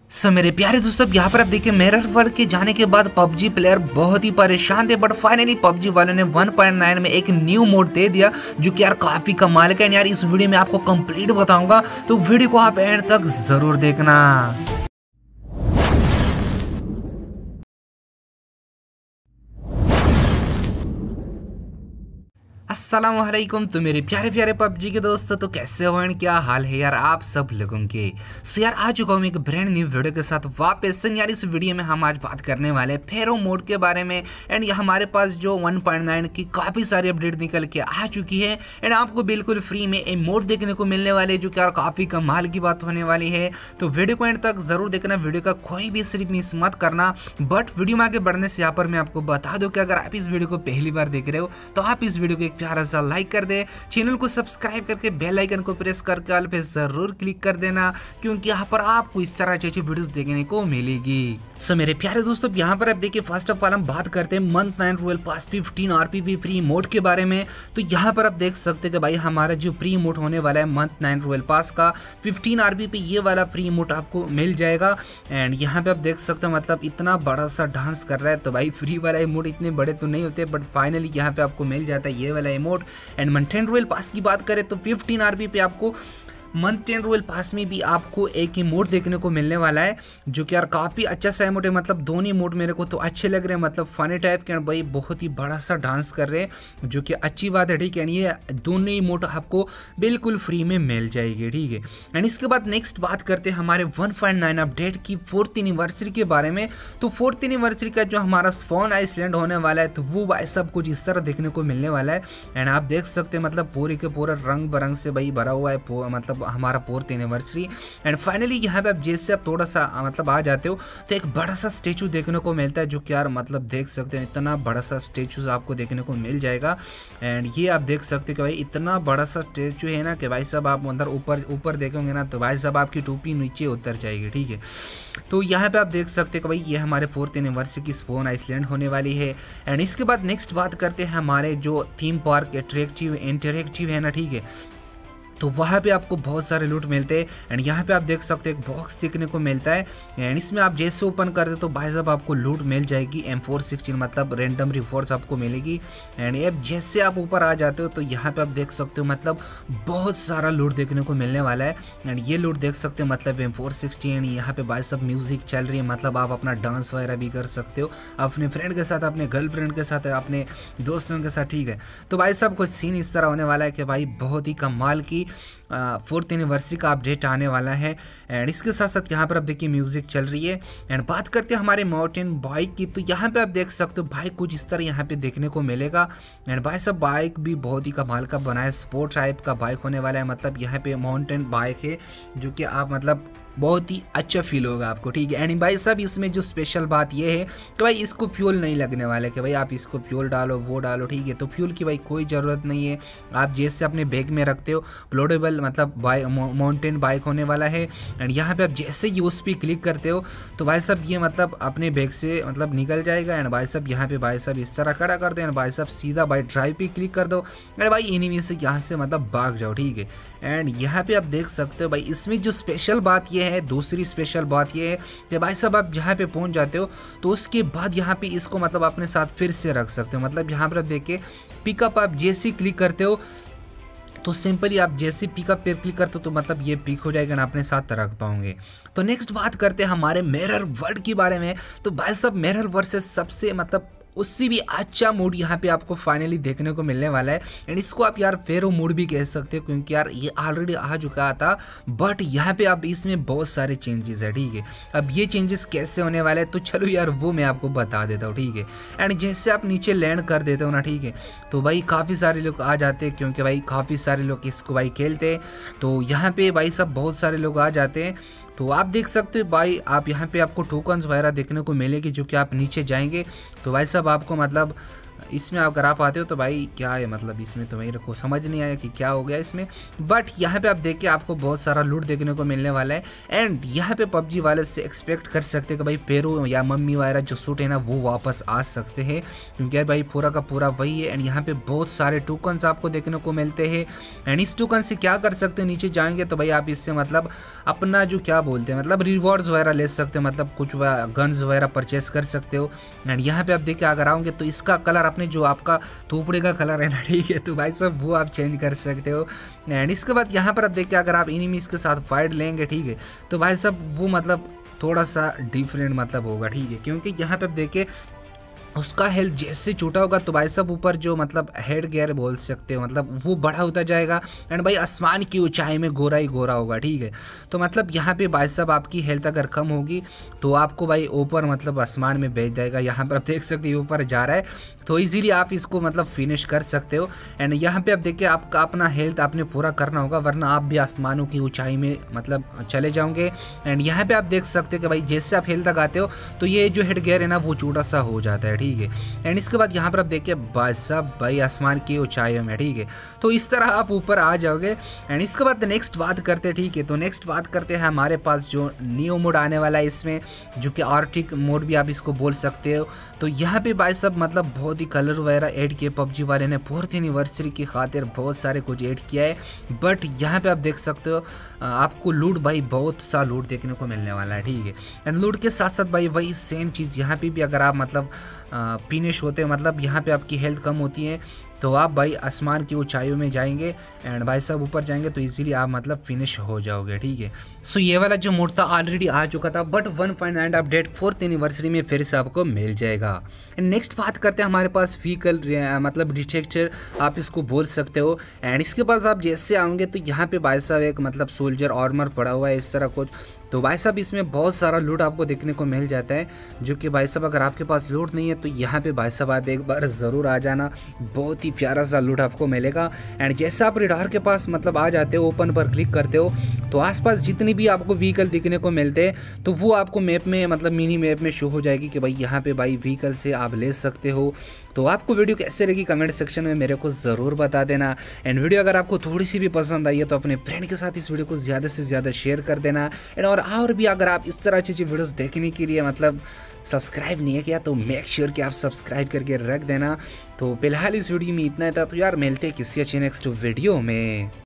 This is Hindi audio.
मेरे प्यारे दोस्तों, यहाँ पर आप देखिए मिरर वर्ल्ड के जाने के बाद पबजी प्लेयर बहुत ही परेशान थे, बट फाइनली पबजी वालों ने 1.9 में एक न्यू मोड दे दिया जो कि यार काफी कमाल का है। यार इस वीडियो में आपको कंप्लीट बताऊंगा, तो वीडियो को आप एंड तक जरूर देखना। अस्सलाम वालेकुम। तो मेरे प्यारे प्यारे पबजी के दोस्तों, तो कैसे हो एंड क्या हाल है यार आप सब लोगों के। यार आ चुका हूँ एक ब्रांड न्यू वीडियो के साथ वापस से। यार इस वीडियो में हम आज बात करने वाले हैं फेरो मोड के बारे में। एंड हमारे पास जो 1.9 की काफ़ी सारी अपडेट निकल के आ चुकी है एंड आपको बिल्कुल फ्री में एक मोड देखने को मिलने वाले, जो कि यार काफ़ी कमाल की बात होने वाली है। तो वीडियो को एंड तक जरूर देखना, वीडियो का कोई भी सिर्फ मिस मत करना। बट वीडियो में आगे बढ़ने से यहाँ पर मैं आपको बता दूँ कि अगर आप इस वीडियो को पहली बार देख रहे हो तो आप इस वीडियो को एक प्यारा सा लाइक कर दे, चैनल को सब्सक्राइब करके बेल आइकन को प्रेस करके ऑल पे जरूर क्लिक कर देना, क्योंकि यहाँ पर आपको इस तरह अच्छी वीडियोस देखने को मिलेगी। मेरे प्यारे दोस्तों, यहाँ पर आप देखिए फर्स्ट ऑफ ऑल हम बात करते हैं month 9 royal pass 15 RPV free mode के बारे में। तो यहाँ पर आप देख सकते हैं कि भाई हमारा जो फ्री मोड होने वाला है मंथ 9 रॉयल पास का 15 आरपीवी, ये वाला फ्री मोड आपको मिल जाएगा। एंड यहाँ पे आप देख सकते हो मतलब इतना बड़ा सा डांस कर रहा है। तो भाई फ्री वाला इमोट इतने बड़े तो नहीं होते, बट फाइनली यहाँ पे आपको मिल जाता है ये वाला emote. And month 10 royal pass की बात करें तो 15 आरपी पे आपको मंथ 10 रॉयल पास में भी आपको एक इमोट देखने को मिलने वाला है, जो कि यार काफ़ी अच्छा सा इमोट है। मतलब दोनों इमोट मेरे को तो अच्छे लग रहे हैं, मतलब फनी टाइप के। भाई बहुत ही बड़ा सा डांस कर रहे हैं, जो कि अच्छी बात है, ठीक है। ये दोनों इमोट आपको बिल्कुल फ्री में मिल जाएगी, ठीक है। एंड इसके बाद नेक्स्ट बात करते हैं हमारे 1.9 अपडेट की 4th एनिवर्सरी के बारे में। तो 4th एनिवर्सरी का जो हमारा स्पॉन आइसलैंड होने वाला है, तो वो भाई सब कुछ इस तरह देखने को मिलने वाला है। एंड आप देख सकते हैं मतलब पूरे के पूरा रंग बरंग से भाई भरा हुआ है, मतलब हमारा 4th एनिवर्सरी। एंड फाइनली यहाँ पे आप जैसे आप थोड़ा सा मतलब आ जाते हो तो एक बड़ा सा स्टेचू देखने को मिलता है, जो कि यार मतलब देख सकते हैं इतना बड़ा सा स्टेचू आपको देखने को मिल जाएगा। एंड ये आप देख सकते हैं कि भाई इतना बड़ा सा स्टेचू है ना कि भाई साहब आप अंदर ऊपर देखेंगे ना तो भाई साहब आपकी टोपी नीचे उतर जाएगी, ठीक है। तो यहाँ पे आप देख सकते हैं कि भाई ये हमारे 4th एनिवर्सरी की स्पॉन आइसलैंड होने वाली है। एंड इसके बाद नेक्स्ट बात करते हैं हमारे जो थीम पार्क इंटरेक्टिव है ना, ठीक है। तो वहाँ पे आपको बहुत सारे लूट मिलते हैं। एंड यहाँ पे आप देख सकते हैं एक बॉक्स देखने को मिलता है। एंड इसमें आप जैसे ओपन करते तो भाई साहब आपको लूट मिल जाएगी M416, मतलब रैंडम रिवॉर्ड्स आपको मिलेगी। एंड अब जैसे आप ऊपर आ जाते हो तो यहाँ पे आप देख सकते हो मतलब बहुत सारा लूट देखने को मिलने वाला है। एंड ये लूट देख सकते हो मतलब M416। यहाँ पे भाई साहब म्यूजिक चल रही है, मतलब आप अपना डांस वगैरह भी कर सकते हो अपने फ्रेंड के साथ, अपने गर्लफ्रेंड के साथ, अपने दोस्तों के साथ, ठीक है। तो भाई साहब कुछ सीन इस तरह होने वाला है कि भाई बहुत ही कमाल की 4th एनिवर्सरी का अपडेट आने वाला है। एंड इसके साथ साथ यहाँ पर आप देखिए म्यूजिक चल रही है। एंड बात करते हैं हमारे माउंटेन बाइक की, तो यहाँ पे आप देख सकते हो भाई कुछ इस तरह यहाँ पे देखने को मिलेगा। एंड भाई सब बाइक भी बहुत ही कमाल का बना है, स्पोर्ट्स टाइप का बाइक होने वाला है। मतलब यहाँ पे माउंटेन बाइक है, जो कि आप मतलब बहुत ही अच्छा फील होगा आपको, ठीक है। एंड भाई सब इसमें जो स्पेशल बात ये है कि भाई इसको फ्यूल नहीं लगने वाला है कि भाई आप इसको फ्यूल डालो वो डालो, ठीक है। तो फ्यूल की भाई कोई ज़रूरत नहीं है, आप जैसे अपने बैग में रखते हो लोडेबल मतलब माउंटेन बाइक होने वाला है। एंड यहाँ पे आप जैसे ही उस पर क्लिक करते हो तो भाई साहब ये मतलब अपने बैग से मतलब निकल जाएगा। एंड भाई साहब यहाँ पे भाई साहब इस तरह खड़ा कर दो। एंड भाई साहब सीधा भाई ड्राइव पे क्लिक कर दो। एंड भाई एनिमी से यहाँ से मतलब भाग जाओ, ठीक है। एंड यहाँ पे आप देख सकते हो भाई इसमें जो स्पेशल बात ये है, दूसरी स्पेशल बात ये है कि भाई साहब आप यहाँ पे पहुँच जाते हो तो उसके बाद यहाँ पे इसको मतलब अपने साथ फिर से रख सकते हो। मतलब यहाँ पर आप देखिए पिकअप आप जैसे क्लिक करते हो तो सिंपली आप जैसे पिकअप पे क्लिक करते हो तो मतलब ये पिक हो जाएगा ना अपने साथ रख पाओगे। तो नेक्स्ट बात करते हैं हमारे मिरर वर्ल्ड के बारे में। तो भाई साहब मिरर वर्ल्ड से सबसे मतलब उससे भी अच्छा मोड यहाँ पे आपको फाइनली देखने को मिलने वाला है। एंड इसको आप यार फेरो मोड भी कह सकते हो, क्योंकि यार ये ऑलरेडी आ चुका था, बट यहाँ पे अब इसमें बहुत सारे चेंजेस है, ठीक है। अब ये चेंजेस कैसे होने वाले हैं तो चलो यार वो मैं आपको बता देता हूँ, ठीक है। एंड जैसे आप नीचे लैंड कर देते हो ना, ठीक है, तो भाई काफ़ी सारे लोग आ जाते हैं, क्योंकि भाई काफ़ी सारे लोग इसको भाई खेलते हैं। तो यहाँ पे भाई सब बहुत सारे लोग आ जाते हैं। तो आप देख सकते हो भाई आप यहाँ पे आपको टोकन्स वगैरह देखने को मिलेगी, जो कि आप नीचे जाएंगे तो भाई साहब आपको मतलब इसमें अगर आप आते हो तो भाई क्या है मतलब इसमें तो मेरे को समझ नहीं आया कि क्या हो गया इसमें। बट यहाँ पे आप देखिए आपको बहुत सारा लूट देखने को मिलने वाला है। एंड यहाँ पे पबजी वाले से एक्सपेक्ट कर सकते हैं कि भाई पेरू या मम्मी वगैरह जो सूट है ना वो वापस आ सकते हैं, क्योंकि भाई पूरा का पूरा वही है। एंड यहाँ पे बहुत सारे टोकन्स आपको देखने को मिलते हैं। एंड इस टोकन से क्या कर सकते हो, नीचे जाएंगे तो भाई आप इससे मतलब अपना जो क्या बोलते हैं मतलब रिवॉर्ड्स वगैरह ले सकते हो, मतलब कुछ गन्स वगैरह परचेस कर सकते हो। एंड यहाँ पे आप देखिए अगर आओगे तो इसका कलर अपने जो आपका थोपड़े का कलर है ना, ठीक है, तो भाई साहब वो आप चेंज कर सकते हो। एंड इसके बाद यहाँ पर आप देखिए अगर आप एनिमीज के साथ फाइट लेंगे, ठीक है, तो भाई साहब वो मतलब थोड़ा सा डिफरेंट मतलब होगा, ठीक है, क्योंकि यहाँ पे आप देखिए उसका हेल्थ जैसे छोटा होगा तो भाई साहब ऊपर जो मतलब हेड गियर बोल सकते हो मतलब वो बड़ा होता जाएगा। एंड भाई आसमान की ऊंचाई में गोरा ही गोरा होगा, ठीक है। तो मतलब यहाँ पे भाई साहब आपकी हेल्थ अगर कम होगी तो आपको भाई ऊपर मतलब आसमान में भेज देगा। यहाँ पर आप देख सकते हो ऊपर जा रहा है, तो इजीली आप इसको मतलब फिनिश कर सकते हो। एंड यहाँ पे आप देखिए आपका अपना हेल्थ आपने पूरा करना होगा, वरना आप भी आसमानों की ऊंचाई में मतलब चले जाओगे। एंड यहाँ पे आप देख सकते हो कि भाई जैसे आप हेल्थ लगाते हो तो ये जो हेड गियर है ना वो छोटा सा हो जाता है, ठीक है। एंड इसके बाद यहाँ पर आप देखिए भाई साहब भाई आसमान की ऊंचाई में, ठीक है, तो इस तरह आप ऊपर आ जाओगे। एंड इसके बाद नेक्स्ट बात करते हैं, ठीक है, तो नेक्स्ट बात करते हैं हमारे पास जो न्यू मोड आने वाला है इसमें, जो कि आर्टिक मोड भी आप इसको बोल सकते हो। तो यहाँ पे भाई साहब मतलब बहुत ही कलर वगैरह ऐड किए, पबजी वाले ने 4th एनिवर्सरी की खातिर बहुत सारे कुछ ऐड किया है। बट यहाँ पे आप देख सकते हो आपको लूट भाई बहुत सा लूट देखने को मिलने वाला है, ठीक है। एंड लूट के साथ साथ भाई वही सेम चीज़ यहाँ पे भी अगर आप मतलब फिनिश होते हो मतलब यहाँ पे आपकी हेल्थ कम होती है तो आप भाई आसमान की ऊंचाइयों में जाएंगे एंड भाई साहब ऊपर जाएंगे तो इजीली आप मतलब फिनिश हो जाओगे, ठीक है। सो ये वाला जो मोड था ऑलरेडी आ चुका था, बट 1.9 अपडेट 4th एनिवर्सरी में फिर से आपको मिल जाएगा। नेक्स्ट बात करते हैं हमारे पास व्हीकल मतलब डिटेक्टर आप इसको बोल सकते हो। एंड इसके पास आप जैसे आओगे तो यहाँ पे भाई साहब एक मतलब सोल्जर आर्मर पड़ा हुआ है इस तरह कुछ। तो भाई साहब इसमें बहुत सारा लूट आपको देखने को मिल जाता है, जो कि भाई साहब अगर आपके पास लूट नहीं है तो यहाँ पे भाई साहब आप एक बार ज़रूर आ जाना, बहुत ही प्यारा सा लूट आपको मिलेगा। एंड जैसे आप रेडार के पास मतलब आ जाते हो, ओपन पर क्लिक करते हो तो आसपास जितने भी आपको व्हीकल दिखने को मिलते हैं तो वो आपको मैप में मतलब मिनी मैप में शो हो जाएगी कि भाई यहाँ पे भाई व्हीकल से आप ले सकते हो। तो आपको वीडियो कैसे लगी कमेंट सेक्शन में मेरे को ज़रूर बता देना। एंड वीडियो अगर आपको थोड़ी सी भी पसंद आई है तो अपने फ्रेंड के साथ इस वीडियो को ज़्यादा से ज़्यादा शेयर कर देना। एंड और भी अगर आप इस तरह अच्छी वीडियोस देखने के लिए मतलब सब्सक्राइब नहीं है किया तो मेक श्योर कि आप सब्सक्राइब करके रख देना। तो फिलहाल इस वीडियो में इतना था, तो यार मिलते हैं किसी अच्छे नेक्स्ट वीडियो में।